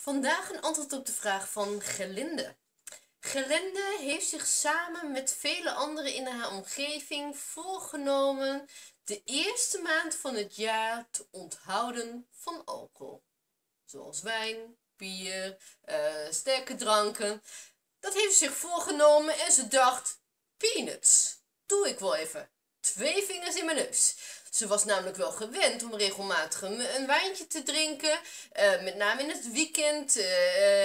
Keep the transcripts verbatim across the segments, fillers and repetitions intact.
Vandaag een antwoord op de vraag van Gelinde. Gelinde heeft zich samen met vele anderen in haar omgeving voorgenomen de eerste maand van het jaar te onthouden van alcohol. Zoals wijn, bier, uh, sterke dranken. Dat heeft ze zich voorgenomen en ze dacht, peanuts, doe ik wel even. Twee vingers in mijn neus. Ze was namelijk wel gewend om regelmatig een, een wijntje te drinken. Uh, met name in het weekend. Uh,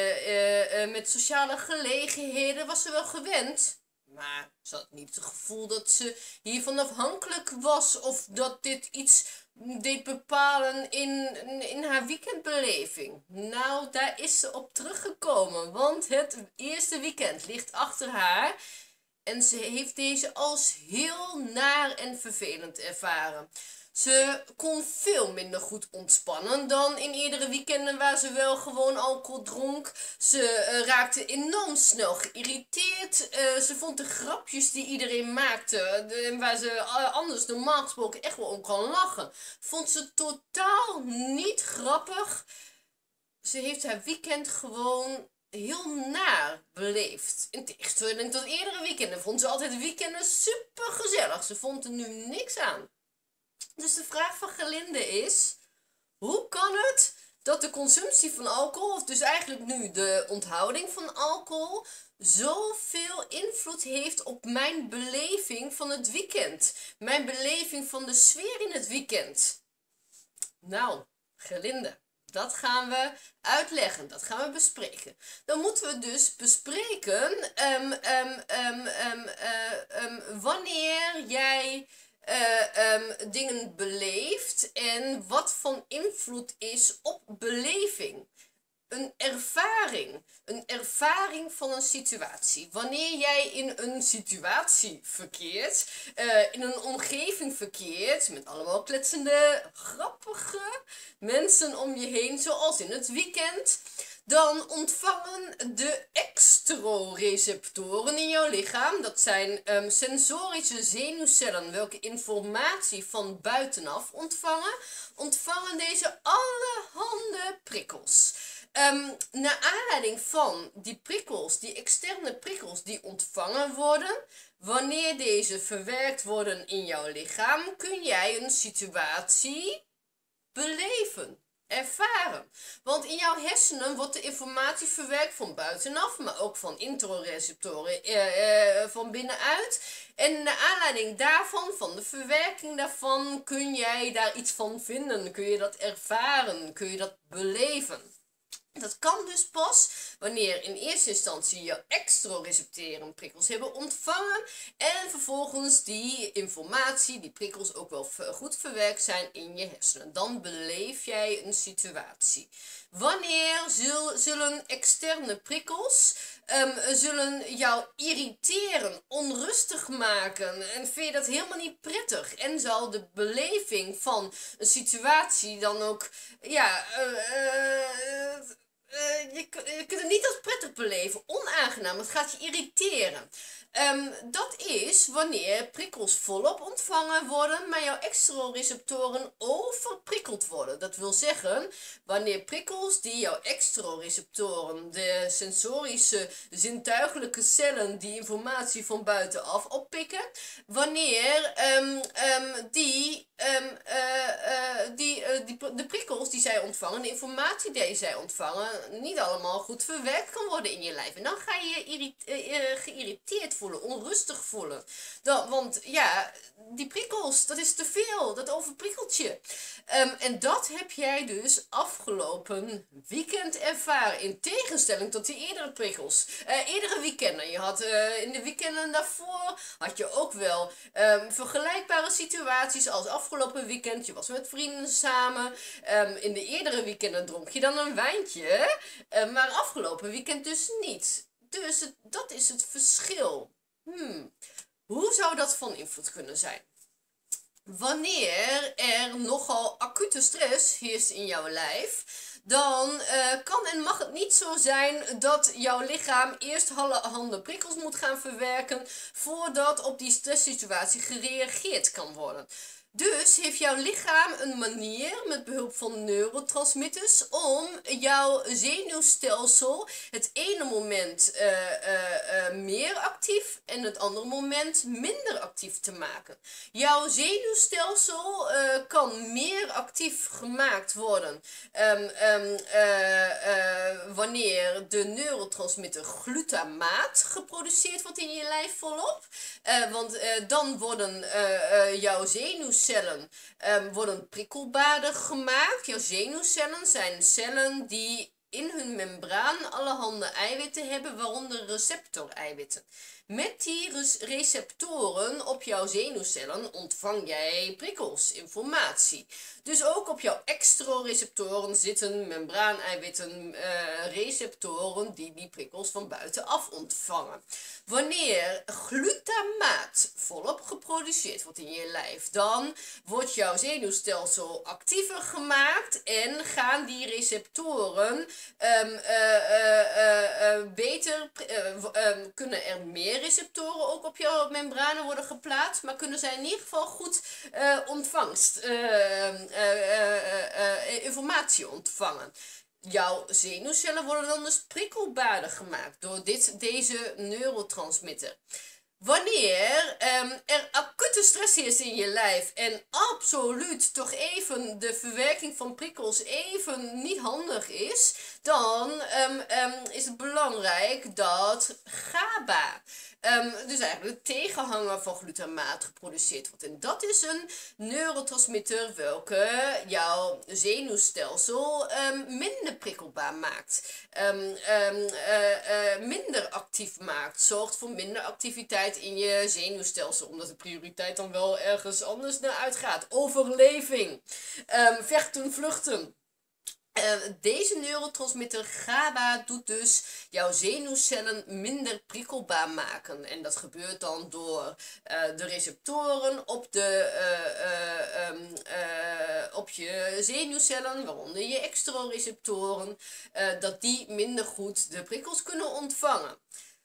uh, uh, met sociale gelegenheden was ze wel gewend. Maar ze had niet het gevoel dat ze hiervan afhankelijk was. Of dat dit iets deed bepalen in, in haar weekendbeleving. Nou, daar is ze op teruggekomen. Want het eerste weekend ligt achter haar. En ze heeft deze als heel naar en vervelend ervaren. Ze kon veel minder goed ontspannen dan in eerdere weekenden waar ze wel gewoon alcohol dronk. Ze uh, raakte enorm snel geïrriteerd. Uh, ze vond de grapjes die iedereen maakte, de, waar ze uh, anders normaal gesproken echt wel om kan lachen, vond ze totaal niet grappig. Ze heeft haar weekend gewoon heel naar beleefd. In tegenstelling tot eerdere weekenden vond ze altijd weekenden super gezellig. Ze vond er nu niks aan. Dus de vraag van Gelinde is, hoe kan het dat de consumptie van alcohol, of dus eigenlijk nu de onthouding van alcohol, zoveel invloed heeft op mijn beleving van het weekend? Mijn beleving van de sfeer in het weekend? Nou, Gelinde, dat gaan we uitleggen, dat gaan we bespreken. Dan moeten we dus bespreken um, um, um, um, uh, um, wanneer jij uh, um, dingen beleeft en wat van invloed is op beleving. Een ervaring, een ervaring van een situatie. Wanneer jij in een situatie verkeert, uh, in een omgeving verkeert, met allemaal kletsende, grappige mensen om je heen, zoals in het weekend, dan ontvangen de extroreceptoren in jouw lichaam, dat zijn um, sensorische zenuwcellen, welke informatie van buitenaf ontvangen, ontvangen deze allerhande prikkels. Um, naar aanleiding van die prikkels, die externe prikkels die ontvangen worden, wanneer deze verwerkt worden in jouw lichaam, kun jij een situatie beleven, ervaren. Want in jouw hersenen wordt de informatie verwerkt van buitenaf, maar ook van introreceptoren eh, eh, van binnenuit. En naar aanleiding daarvan, van de verwerking daarvan, kun jij daar iets van vinden, kun je dat ervaren, kun je dat beleven. Dat kan dus pas wanneer in eerste instantie je extroreceptoren prikkels hebben ontvangen en vervolgens die informatie, die prikkels ook wel goed verwerkt zijn in je hersenen. Dan beleef jij een situatie. Wanneer zul, zullen externe prikkels um, zullen jou irriteren, onrustig maken en vind je dat helemaal niet prettig en zal de beleving van een situatie dan ook, ja, uh, uh, Uh, je, je kunt het niet als prettig beleven, onaangenaam, het gaat je irriteren. Um, dat is wanneer prikkels volop ontvangen worden, maar jouw extroreceptoren overprikkeld worden. Dat wil zeggen, wanneer prikkels die jouw extroreceptoren, de sensorische, zintuigelijke cellen, die informatie van buitenaf oppikken, wanneer um, um, die, um, uh, uh, die, uh, die, de prikkels die zij ontvangen, de informatie die zij ontvangen, niet allemaal goed verwerkt kan worden in je lijf. En dan ga je je uh, geïrriteerd voelen, onrustig voelen. Dan, want ja, die prikkels, dat is te veel, dat overprikkelt je. Um, en dat heb jij dus afgelopen weekend ervaren, in tegenstelling tot die eerdere prikkels. Uh, eerdere weekenden, je had uh, in de weekenden daarvoor, had je ook wel um, vergelijkbare situaties als afgelopen weekend. Je was met vrienden samen. Um, in de eerdere weekenden dronk je dan een wijntje, uh, maar afgelopen weekend dus niet. Dus het, dat is het verschil. Hmm. Hoe zou dat van invloed kunnen zijn? Wanneer er nogal acute stress heerst in jouw lijf, dan uh, kan en mag het niet zo zijn dat jouw lichaam eerst allerhande prikkels moet gaan verwerken voordat op die stresssituatie gereageerd kan worden. Dus heeft jouw lichaam een manier met behulp van neurotransmitters om jouw zenuwstelsel het ene moment uh, uh, uh, meer actief en het andere moment minder actief te maken. Jouw zenuwstelsel uh, kan meer actief gemaakt worden um, um, uh, uh, wanneer de neurotransmitter glutamaat geproduceerd wordt in je lijf volop. Uh, want uh, dan worden uh, uh, jouw zenuwcellen um, worden prikkelbaarder gemaakt. Jouw zenuwcellen zijn cellen die in hun membraan allerhande eiwitten hebben, waaronder receptoreiwitten. Met die receptoren op jouw zenuwcellen ontvang jij prikkels, informatie. Dus ook op jouw extroreceptoren zitten membraaneiwitten, uh, receptoren die die prikkels van buitenaf ontvangen. Wanneer glutamaat volop geproduceerd wordt in je lijf, dan wordt jouw zenuwstelsel actiever gemaakt en gaan die receptoren um, uh, uh, uh, uh, beter, uh, um, kunnen er meer receptoren ook op jouw membranen worden geplaatst, maar kunnen zij in ieder geval goed uh, ontvangst, uh, uh, uh, uh, uh, informatie ontvangen. Jouw zenuwcellen worden dan dus prikkelbaarder gemaakt door dit, deze neurotransmitter. Wanneer um, er acute stress is in je lijf en absoluut toch even de verwerking van prikkels even niet handig is, dan um, um, is het belangrijk dat GABA, um, dus eigenlijk de tegenhanger van glutamaat, geproduceerd wordt. En dat is een neurotransmitter welke jouw zenuwstelsel um, minder prikkelbaar maakt, um, um, uh, uh, minder actief maakt, zorgt voor minder activiteit in je zenuwstelsel, omdat de prioriteit dan wel ergens anders naar uitgaat. Overleving, um, vechten, vluchten. Uh, deze neurotransmitter GABA doet dus jouw zenuwcellen minder prikkelbaar maken. En dat gebeurt dan door uh, de receptoren op, de, uh, uh, um, uh, op je zenuwcellen, waaronder je extroreceptoren, uh, dat die minder goed de prikkels kunnen ontvangen.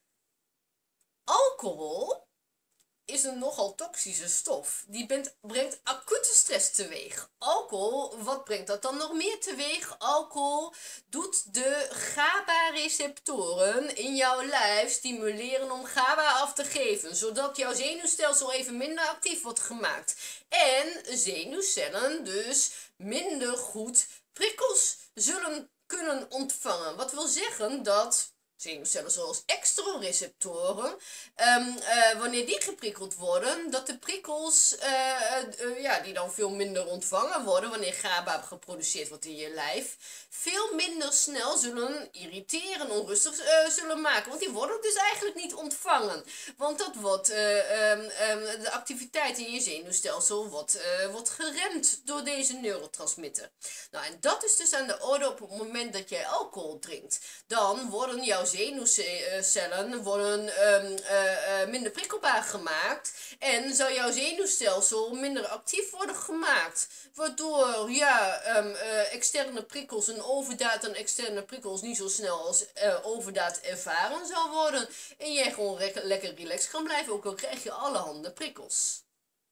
Alcohol is een nogal toxische stof. Die bent, brengt acute stress teweeg. Alcohol, wat brengt dat dan nog meer teweeg? Alcohol doet de GABA-receptoren in jouw lijf stimuleren om GABA af te geven, zodat jouw zenuwstelsel even minder actief wordt gemaakt. En zenuwcellen dus minder goed prikkels zullen kunnen ontvangen. Wat wil zeggen dat zenuwcellen zoals extroreceptoren, um, uh, wanneer die geprikkeld worden, dat de prikkels, uh, uh, uh, ja, die dan veel minder ontvangen worden, wanneer GABA geproduceerd wordt in je lijf, veel minder snel zullen irriteren, onrustig uh, zullen maken. Want die worden dus eigenlijk niet ontvangen. Want dat wordt, uh, um, um, de activiteit in je zenuwstelsel wordt, uh, wordt geremd door deze neurotransmitter. Nou, en dat is dus aan de orde op het moment dat jij alcohol drinkt. Dan worden jouw zenuwcellen worden um, uh, uh, minder prikkelbaar gemaakt en zou jouw zenuwstelsel minder actief worden gemaakt, waardoor ja, um, uh, externe prikkels, een overdaad aan externe prikkels niet zo snel als uh, overdaad ervaren zou worden en jij gewoon lekker, lekker relaxed kan blijven, ook al krijg je allerhande prikkels.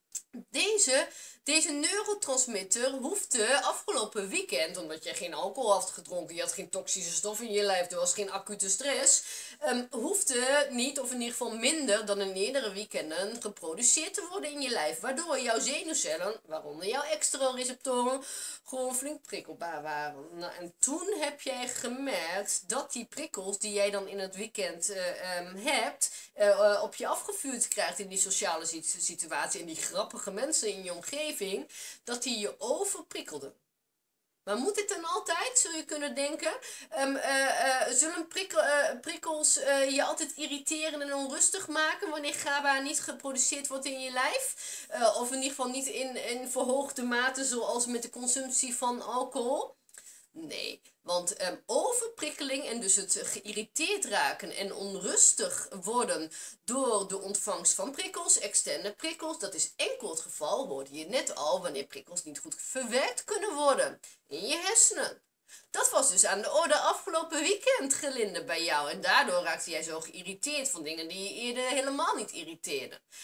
Deze, deze neurotransmitter hoefde afgelopen weekend, omdat je geen alcohol had gedronken, je had geen toxische stof in je lijf, er was geen acute stress, um, hoefde niet, of in ieder geval minder dan in eerdere weekenden, geproduceerd te worden in je lijf. Waardoor jouw zenuwcellen, waaronder jouw extroreceptoren, gewoon flink prikkelbaar waren. Nou, en toen heb jij gemerkt dat die prikkels die jij dan in het weekend uh, um, hebt, uh, op je afgevuurd krijgt in die sociale situatie, in die grappige mensen in je omgeving, dat die je overprikkelden. Maar moet dit dan altijd, zul je kunnen denken? Um, uh, uh, zullen prikkel, uh, prikkels uh, je altijd irriteren en onrustig maken wanneer GABA niet geproduceerd wordt in je lijf? Uh, of in ieder geval niet in, in verhoogde mate zoals met de consumptie van alcohol? Nee, want um, overprikkeling en dus het geïrriteerd raken en onrustig worden door de ontvangst van prikkels, externe prikkels, dat is enkel het geval, hoorde je net al, wanneer prikkels niet goed verwerkt kunnen worden in je hersenen. Dat was dus aan de orde afgelopen weekend, Gelinde, bij jou. En daardoor raakte jij zo geïrriteerd van dingen die je eerder helemaal niet irriteerden.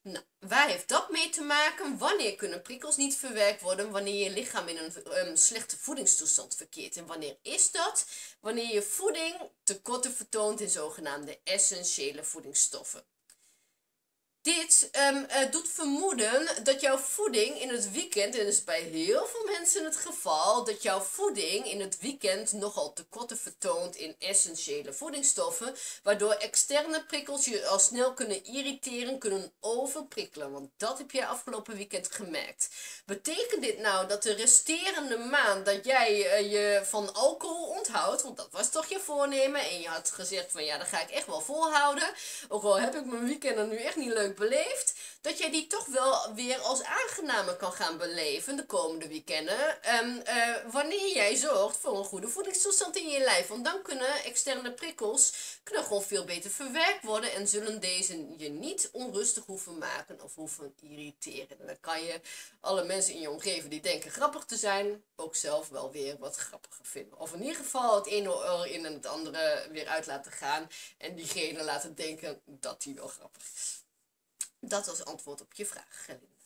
Nou, waar heeft dat mee te maken? Wanneer kunnen prikkels niet verwerkt worden? Wanneer je lichaam in een um, slechte voedingstoestand verkeert. En wanneer is dat? Wanneer je voeding tekorten vertoont in zogenaamde essentiële voedingsstoffen. Dit um, uh, doet vermoeden dat jouw voeding in het weekend, en dat is bij heel veel mensen het geval, dat jouw voeding in het weekend nogal tekorten vertoont in essentiële voedingsstoffen, waardoor externe prikkels je al snel kunnen irriteren, kunnen overprikkelen. Want dat heb je afgelopen weekend gemerkt. Betekent dit nou dat de resterende maand dat jij uh, je van alcohol onthoudt, want dat was toch je voornemen, en je had gezegd van ja, dat ga ik echt wel volhouden, ook al heb ik mijn weekenden nu echt niet leuk beleefd, dat jij die toch wel weer als aangenamer kan gaan beleven de komende weekenden. Um, uh, wanneer jij zorgt voor een goede voedingstoestand in je lijf. Want dan kunnen externe prikkels kunnen gewoon veel beter verwerkt worden en zullen deze je niet onrustig hoeven maken of hoeven irriteren. En dan kan je alle mensen in je omgeving die denken grappig te zijn, ook zelf wel weer wat grappiger vinden. Of in ieder geval het ene oor in en het andere weer uit laten gaan en diegene laten denken dat die wel grappig is. Dat was antwoord op je vraag, Gelinde.